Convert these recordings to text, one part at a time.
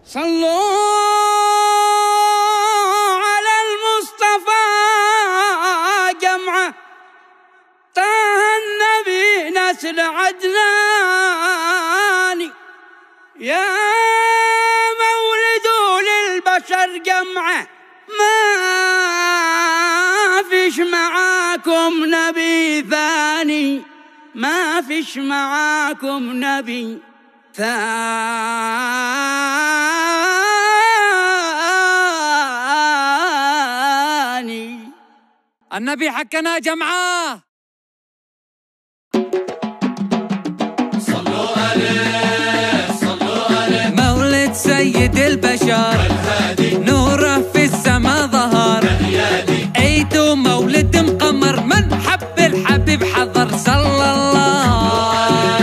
صلوا على المصطفى جمعة، طه النبي نسل عدناني، يا مولد للبشر جمعة، ما فيش معاكم نبي ثاني، ما فيش معاكم نبي ثاني. النبي حقنا جمعة. صلوا عليه صلوا عليه، مولد سيد البشر الهادي نوره في السما ظهر، عيد ومولد مقمر، من حب الحبيب حضر. صلى الله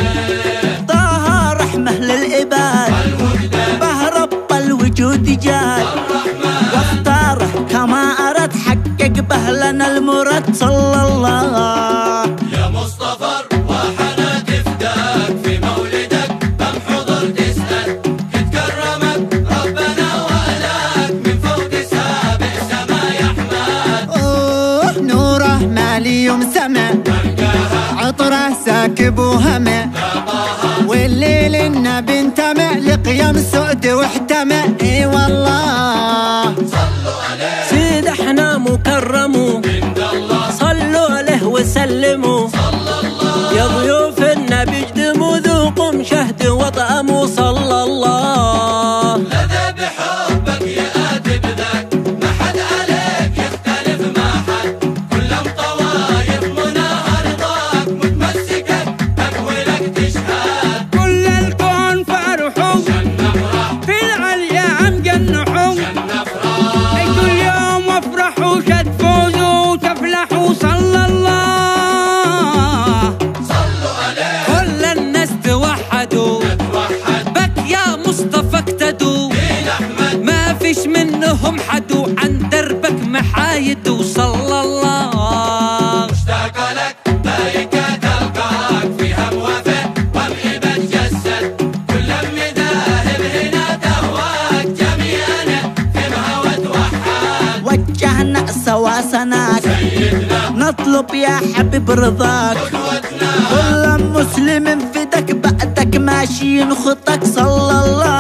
طه رحمة للعباد، به رب الوجود جاد، واختاره كما أراد، حقق به لنا المراد. صلى الله يا مصطفى روحنا تفداك، في مولدك كم حضر تسأل، تكرمك ربنا وألاك، من فوق سابع سما يحمد. نوره مالي يوم سما، عطره ساكب وهمه، والليل النبي انتمى لقيام سعد واحتمى. اي والله صلوا عليه سيد احنا مكرموا، عند الله صلوا عليه وسلموا. صلى الله يا ضيوف النبي اجدموا ذوقوا مشهد وطعموا. صلى الله لذا بحبك يا آدب ذاك، ما حد عليك يختلف ما حد، كلهم طوايف مناها رضاك، متمسكة تقولك تشهد. كل الكون فرحوا نفرح في الأيام جنحوا، نفرح كل يوم افرحوا شد فوزوا وتفلحوا. صلى الله صلوا عليه كل الناس توحدوا، توحد بك يا مصطفى اقتدوا، دين أحمد ما فيش منهم حدو، عن دربك محايدوا. صلى الله مشتاق لك ملائكة تلقاك، فيها موافق ومهبة جسد، كل مذاهب هنا تهواك، جميعنا في الهوى توحد. وجهنا سوا سناك، سيدنا نطلب يا حبيب رضاك، قدوتنا كل مسلم فدك بعدك ماشيين خطك. صلى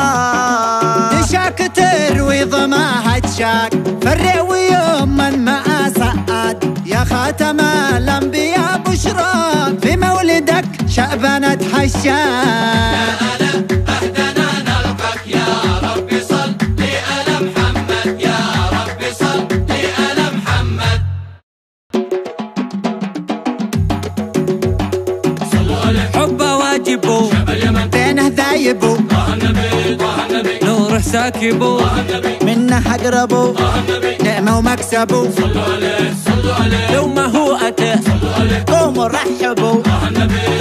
الله تشاك تروي ضماها تشاك، فرع ويوم من ما سعد، يا خاتم الانبياء بشراك، في مولدك شعبنا تحشاك. أنا أهدنا نلقاك، يا رب صل على محمد، يا رب صل على محمد. صلوا عليه حبه واجبه، اليمن بينه ذايبو، طه النبي طه النبي نوره ساكبه، طه النبي منه اقربو، طه النبي. نعمه ومكسبو. صلوا عليه صلوا عليه لو ما هو اتى صلوا عليه قوموا رحبوا، طه النبي